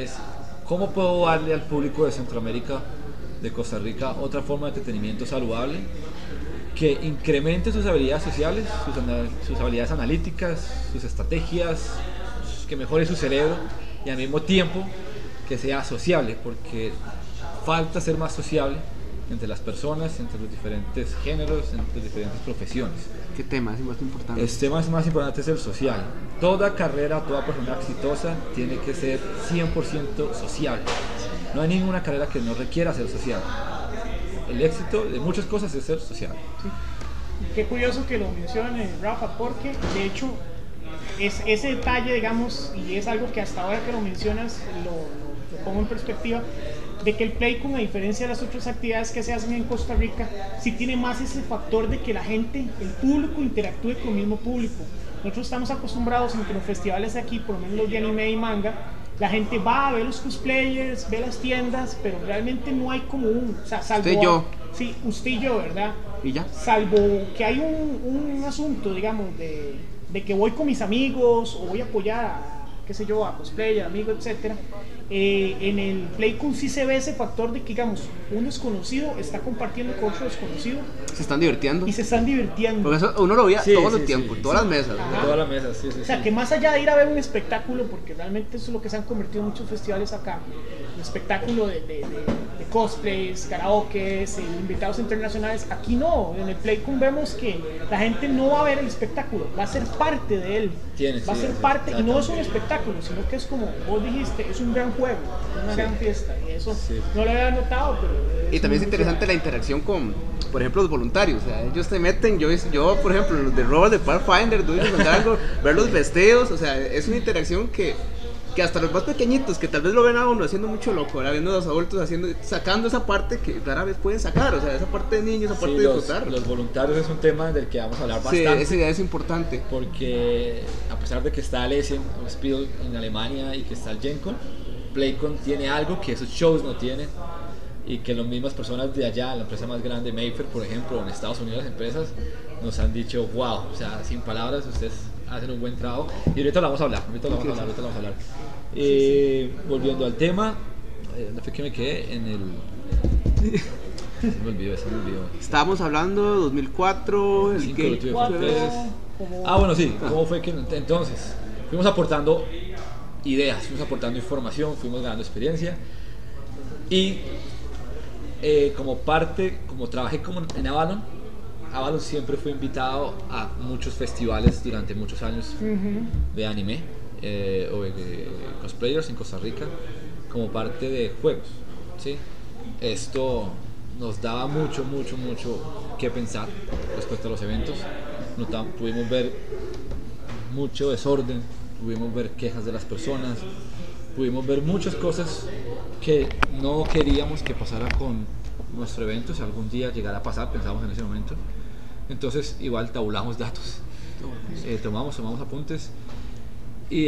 es cómo puedo darle al público de Centroamérica, de Costa Rica, otra forma de entretenimiento saludable que incremente sus habilidades sociales, sus habilidades analíticas, sus estrategias, que mejore su cerebro y al mismo tiempo que sea sociable, porque falta ser más sociable entre las personas, entre los diferentes géneros, entre las diferentes profesiones. ¿Qué tema es más importante? El tema más importante es el social. Toda carrera, toda persona exitosa tiene que ser 100% sociable. No hay ninguna carrera que no requiera ser social. El éxito de muchas cosas es ser social. Sí. Qué curioso que lo mencione Rafa, porque de hecho es ese detalle, digamos, y es algo que hasta ahora que lo mencionas lo pongo en perspectiva, de que el Playcon, a diferencia de las otras actividades que se hacen en Costa Rica, sí tiene más ese factor de que la gente, el público, interactúe con el mismo público. Nosotros estamos acostumbrados en que los festivales de aquí, por lo menos los de anime y manga, la gente va a ver los cosplayers, ve las tiendas, pero realmente no hay como o sea, salvo... Usted y yo. Sí, usted y yo, ¿verdad? ¿Y ya? Salvo que hay un asunto, digamos, de que voy con mis amigos o voy a apoyar a, qué sé yo, a cosplayer, amigos, etcétera. En el Playcon sí se ve ese factor de que, digamos, un desconocido está compartiendo con otro desconocido. Se están divirtiendo. Y se están divirtiendo. Porque eso uno lo veía Sí, todo sí, el tiempo, sí, todas sí. las mesas. Ajá. Toda la mesa, sí. O sea, que más allá de ir a ver un espectáculo, porque realmente eso es lo que se han convertido muchos festivales acá, un espectáculo de cosplays, karaokes, invitados internacionales, aquí no, en el Playcon vemos que la gente no va a ver el espectáculo, va a ser parte de él, va a ser parte, y no es un espectáculo, sino que es como vos dijiste, es un gran juego, una gran fiesta, y eso no lo había notado, pero... Y también es interesante la interacción con, por ejemplo, los voluntarios. O sea, ellos te meten, yo por ejemplo, los de Robert de Pathfinder, ver los vestidos, o sea, es una interacción que hasta los más pequeñitos, que tal vez lo ven a uno haciendo mucho loco, ahora viendo a los adultos sacando esa parte que rara vez pueden sacar, o sea, esa parte de niños, esa parte de disfrutar. Los voluntarios es un tema del que vamos a hablar bastante. Sí, esa idea es importante. Porque a pesar de que está el Essen o Spiel en Alemania y que está el GenCon, Playcon tiene algo que esos shows no tienen y que las mismas personas de allá, la empresa más grande, Mayfair, por ejemplo, en Estados Unidos, las empresas nos han dicho, wow, o sea, sin palabras, ustedes hacen un buen trabajo y ahorita lo vamos a hablar, volviendo al tema, ¿dónde fue que me quedé? En el... se me olvidó. Estábamos hablando de 2004, el que... Bueno, sí, ¿cómo fue que entonces? Fuimos aportando ideas, fuimos aportando información, fuimos ganando experiencia y como trabajé en Avalon siempre fue invitado a muchos festivales durante muchos años de anime o de cosplayers en Costa Rica como parte de juegos, ¿sí? Esto nos daba mucho que pensar respecto a los eventos. Pudimos ver mucho desorden, pudimos ver quejas de las personas, pudimos ver muchas cosas que no queríamos que pasara con nuestro evento. Si algún día llegara a pasar, pensamos en ese momento. Entonces igual tabulamos datos, tomamos apuntes y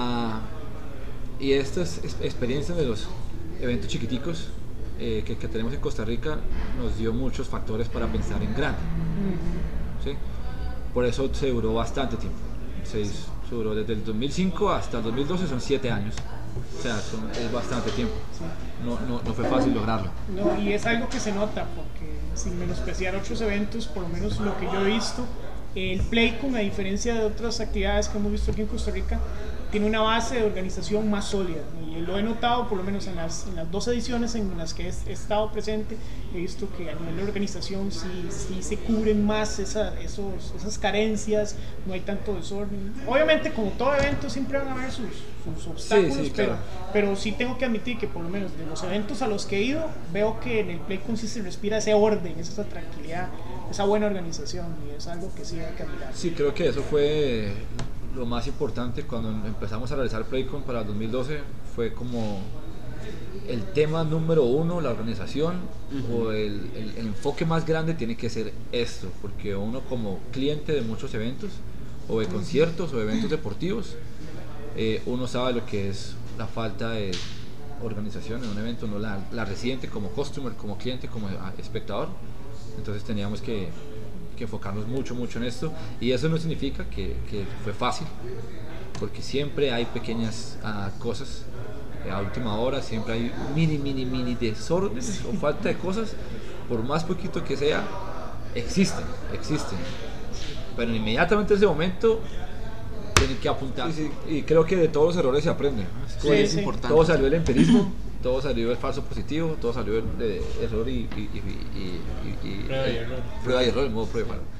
estas experiencias de los eventos chiquiticos que tenemos en Costa Rica nos dio muchos factores para pensar en grande, ¿sí? Por eso se duró bastante tiempo, se duró desde el 2005 hasta el 2012, son 7 años. O sea, es bastante tiempo. No fue fácil lograrlo. No, y es algo que se nota, porque sin menospreciar otros eventos, por lo menos lo que yo he visto, el Playcon, a diferencia de otras actividades que hemos visto aquí en Costa Rica, tiene una base de organización más sólida. Y lo he notado, por lo menos en las 2 ediciones en las que he estado presente, he visto que a nivel de organización sí se cubren más esas carencias, no hay tanto desorden. Obviamente, como todo evento, siempre van a haber sus obstáculos, sí, claro. pero sí tengo que admitir que por lo menos de los eventos a los que he ido, veo que en el Playcon sí se respira ese orden, esa tranquilidad, esa buena organización, y es algo que sí hay que admirar. Sí, creo que eso fue lo más importante cuando empezamos a realizar Playcon para el 2012, fue como el tema número 1, la organización, o el enfoque más grande tiene que ser esto, porque uno como cliente de muchos eventos, o de conciertos, o de eventos deportivos, uno sabe lo que es la falta de organización en un evento, no la resiente como customer, como cliente, como espectador. Entonces teníamos que enfocarnos mucho en esto, y eso no significa que fue fácil, porque siempre hay pequeñas cosas a última hora, siempre hay mini desórdenes o falta de cosas, por más poquito que sea, existen. Pero inmediatamente en ese momento tienen que apuntar. Y creo que de todos los errores se aprende. Sí, es importante. Todo salió el empirismo, todo salió el falso positivo, todo salió el error y Prueba y error. Prueba y error, el modo prueba.